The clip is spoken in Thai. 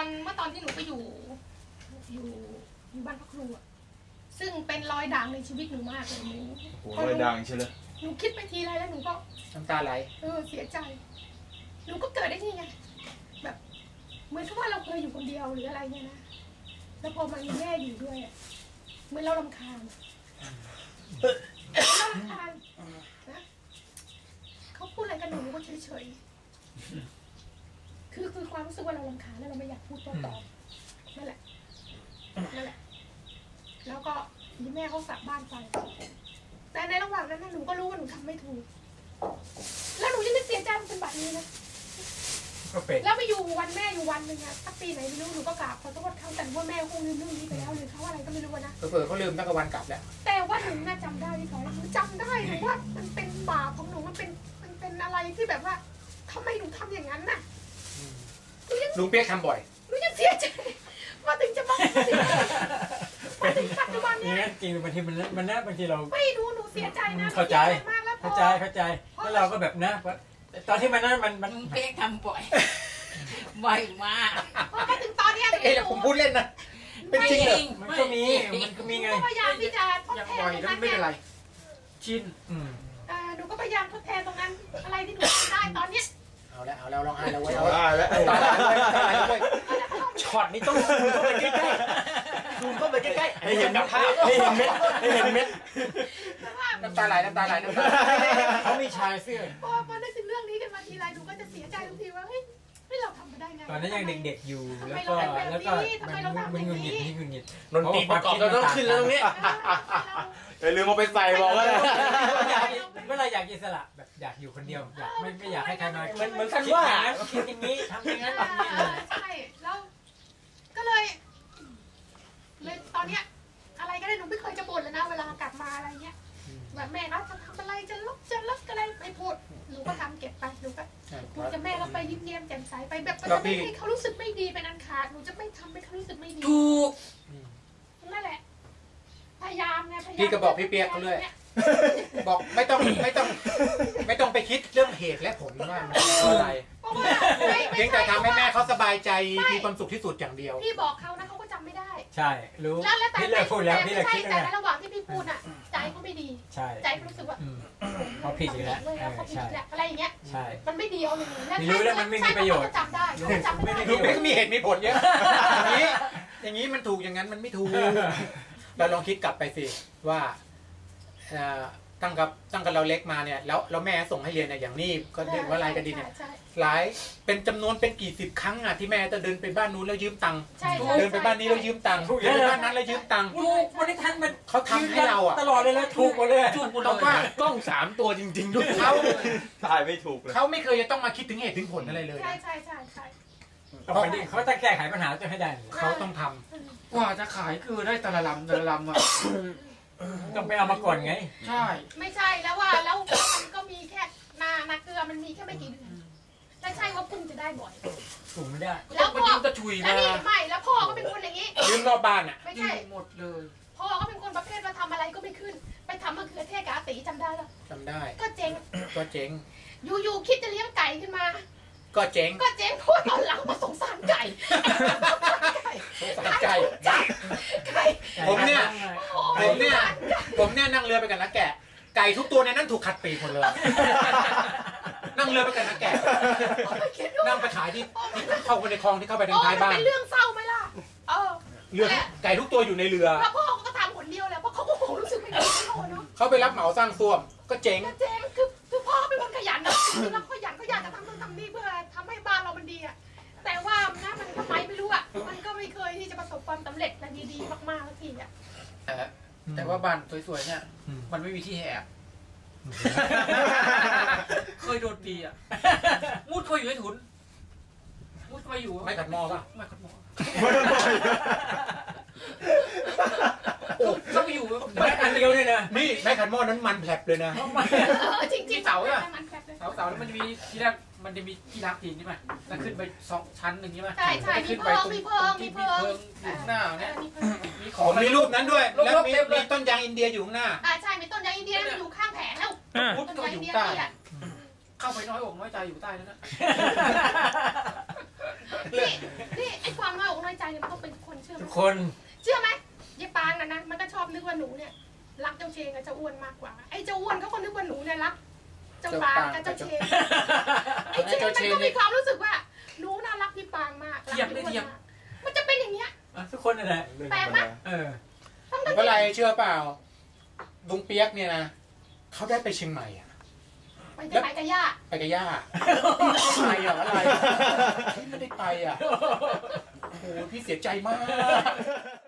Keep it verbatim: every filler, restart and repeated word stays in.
อนเมื่อตอนที่หนูไปอยู่อยู่อยู่บ้านพักครูอะซึ่งเป็นรอยด่างในชีวิตหนูมากเลยหนูรอยด่างใช่ไหมหนูคิดไปทีไรแล้วหนูก็น้ำตาไหลเออเสียใจหนูก็เกิดได้ที่ไงแบบเหมือนกับว่าเราเคยอยู่คนเดียวหรืออะไรเนี่ยนะแล้วพอมันมีแม่อยู่ด้วยเหมือนเรารำคาญเรารำคาญนะเขาพูดอะไรกันหนูก็เฉยๆคือคือความรู้สึกว่าเรารำคาญแล้วเราไม่อยากพูดโต้ตอบนั่นแหละนั่นแหละแล้วก็มีแม่เขาสับบ้านไปแต่ในระหว่างนั้นหนูก็รู้ว่าหนูทำไม่ถูกแล้วหนูยังไม่เสียใจมันเป็นแบบนี้นะแล้วไปอยู่วันแม่อยู่วันหนึ่งอะถ้าปีไหนไม่รู้หนูก็กราบขอโทษเขาแต่ว่าแม่คงลืมเรื่องนี้ไปแล้วหรือเขาอะไรก็ไม่รู้นะเผื่อเขาลืมตั้งแต่วันกลับแล้วแต่ว่าหนูน่าจำได้พี่ขอหนูจำได้หนูว่ามันเป็นบาปของหนูมันเป็นมันเป็นอะไรที่แบบว่าทำไมหนูทำอย่างนั้นน่ะลุงเปี๊ยกทำบ่อยหนูยังเสียใจมาถึงจะมามาถึงปัจจุบันเนี่ยจริงบางทีมันมันนะบางทีเราไม่รู้หนูเสียใจนะเข้าใจเข้าใจเข้าใจแล้วเราก็แบบนะตอนที่มันนั้นมันมันเป๊กทำบ่อยบ่อยมากพอมาถึงตอนนี้เอ๊ะผมพูดเล่นนะเป็นจริงเหรอมันก็มีมันก็มีไงพยายามที่จะทดแทนตรงนั้นไม่เป็นไรชินอ่าหนูก็พยายามทดแทนตรงนั้นอะไรที่หนูทำได้ตอนนี้เอาแล้วเอาแล้วร้องไห้แล้วเว้ยเอาแล้วช็อตนี้ต้องซูมเข้าไปใกล้ๆซูมเข้าไปใกล้ๆให้เห็นภาพให้เห็นเม็ดให้เห็นเม็ดน้ำตาไหลน้ำตาไหลน้ำตาเขามีชายเสื้อพอพอได้ถึงเรื่องนี้กันมาทีไรหนูก็จะเสียใจทุกทีว่าเฮ้ยไม่เราทำมาได้ไงตอนนั้นยังเด็กๆอยู่แล้วก็แล้วก็มันหงุดหงิดหงุดหงิดดนตรีประกอบเราต้องขึ้นแล้วตรงนี้อย่าลืมเอาไปใส่บอกว่าเมื่อไรอยากอิสระแบบอยากอยู่คนเดียวอยากไม่ไม่อยากให้ใครมาเหมือนเหมือนกันว่าคิดอย่างนี้ทำอย่างนั้นใช่แล้วก็เลยเลยตอนเนี้ยอะไรก็ได้หนูไม่เคยจะบ่นเลยนะเวลากลับมาอะไรเงี้ยแบบแม่เขาจะทำอะไรจะลบจะลบอะไรไม่พูดหนูก็ทำเก็บไปหนูก็หนูจะแม่ก็ไปยิ้มเยี่ยมแจ่มใสไปแบบจะไม่ให้เขารู้สึกไม่ดีเป็นอันขาดหนูจะไม่ทำให้เขารู้สึกไม่ดีถูกนั่นแหละพยายามไงพยายามพี่ก็บอกพี่เปียกเขาเลยบอกไม่ต้องไม่ต้องไม่ต้องไปคิดเรื่องเหตุและผลว่ามันอะไรเพียงแต่ทำให้แม่เขาสบายใจมีความสุขที่สุดอย่างเดียวพี่บอกเขานะเขาก็จำไม่ได้ใช่รู้พี่เลิกพูดแล้วพี่เลิกคิดแต่ในระหว่างที่พี่พูดอ่ะใจเขาไม่ดีใจเขารู้สึกว่าเขาผิดแล้วเขาผิดแล้วอะไรอย่างเงี้ยใช่มันไม่ดีเอาเลยรู้แล้วมันไม่มีประโยชน์จำได้จำไม่ได้รู้ไม่มีเหตุมีผลเยอะอย่างนี้อย่างนี้มันถูกอย่างนั้นมันไม่ถูกเราลองคิดกลับไปสิว่าตั้งกับตั้งกับเราเล็กมาเนี่ยแล้วแล้วแม่ส่งให้เรียนเนี่ยอย่างนี้ก็เรียนว่าลายกระดินเนี่ยหลายเป็นจำนวนเป็นกี่สิบครั้งอ่ะที่แม่จะเดินไปบ้านนู้นแล้วยืมตังค์เดินไปบ้านนี้แล้วยืมตังค์เดินไปบ้านนั้นแล้วยืมตังค์ถูกบริษัทมันเขาทำให้เราอ่ะตลอดเลยแล้วถูกหมดเลยถูกหมดเลยว่ากล้องสามตัวจริงๆด้วยเขาถ่ายไม่ถูกเลยเขาไม่เคยจะต้องมาคิดถึงเหตุถึงผลอะไรเลยใช่ใช่ใช่ใช่เขาเขาต้องแก้ไขปัญหาจะให้ได้เขาต้องทำกว่าจะขายคือได้แต่ละลำแต่ละลำอ่ะต้องไปเอามาก่อนไงใช่ไม่ใช่แล้วว่าแล้วมันก็มีแค่นานาเกลือมันมีแค่ไม่กี่เดือนแต่ใช่ว่าพุ่งจะได้บ่อยพุ่งไม่ได้แล้วพ่อจะถุยมาแล้วนี่ไม่แล้วพ่อก็เป็นคนอย่างนี้ยืมรอบบ้านอ่ะไม่ใช่หมดเลยพ่อก็เป็นคนประเภทว่าทำอะไรก็ไม่ขึ้นไปทำมะเขือเทศกับอาตีจำได้แล้วจำได้ก็เจ๊งก็เจ๊งอยู่ๆคิดจะเลี้ยงไก่ขึ้นมาก็เจ๊งก็เจ๊งเพราะตอนหลังมาสงสารไก่สงสารไก่ผมเนี่ยผมเนี่ยผมเนี่ยนั่งเรือไปกันนะแกะไก่ทุกตัวในนั้นถูกขัดปีกหมดเลยนั่งเรือไปกันนะแกะนั่งไปขายที่เข้าไปในคลองที่เข้าไปทางท้ายบ้านเป็นเรื่องเศร้าไหมล่ะเออเรือไก่ทุกตัวอยู่ในเรือแล้วพ่อก็ทำคนเดียวแล้วเพราะเขาก็คงรู้สึกไม่ดีเขาเนาะเขาไปรับเหมาสร้างซ่วมก็เจ๊งก็เจ๊งคือคือพ่อเป็นคนขยันนะแล้วขยันก็อยากจะทำนู่นทำนี่เพื่อทำให้บ้านเรามันดีอะแต่ว่านะมันทำไมไม่รู้อ่ะมันก็ไม่เคยที่จะประสบความสำเร็จและดีๆมากๆสักทีอ่ะแต่ว่าบ้านสวยๆเนี่ยมันไม่มีที่แหกเคยโดนตีอ่ะมุดเคยอยู่ในถุนมุดเคยอยู่ไม่ขัดมอป่ะไม่ขัดมอก็ไปอยู่แม่อันเดียวเลยนะนี่แม่ขัดมอนั้นมันแผลบเลยนะจริงๆเสาอ่ะเสาเสาแล้วมันจะมีที่แรกมันจะมีที่รักทีนใช่ไหมแล้วขึ้นไปสองชั้นหนึ่งใช่ไหมใช่ใช่มีเพิงมีเพิงมีเพิงหน้าเนี่ยมีของมีรูปนั้นด้วยแล้วมีมีต้นยางอินเดียอยู่ข้างหน้าอ่าใช่มีต้นยางอินเดียอยู่ข้างแผงแล้วพุทธก็อยู่ใต้เข้าไปน้อยอกน้อยใจอยู่ใต้แล้วนะนี่นี่ไอ้ความว่าคนเชื่อไหมยายปางน่ะนะมันก็ชอบนึกว่าหนูเนี่ยรักเจ้าเชงกับเจ้าอ้วนมากกว่าไอ้เจ้าอ้วนเขาก็นึกว่าหนูเนี่ยรักเจ้าปางกับเจ้าเชงไอ้เชงมันก็มีความรู้สึกว่าหนูน่ารักพี่ปางมากรักพี่อ้วนมากมันจะเป็นอย่างเงี้ยอ่ะทุกคนนั่นแหละเรื่องแปลธรกรมไหมดาเออทั้งไม่ที่เป็นไรเชื่อเปล่าลุงเปียกเนี่ยนะเขาได้ไปเชียงใหม่อะไปจะไปกับย่าไปกับย่าไปอะอะไรพี่ไม่ได้ไปอะโอ้โหพี่เสียใจมาก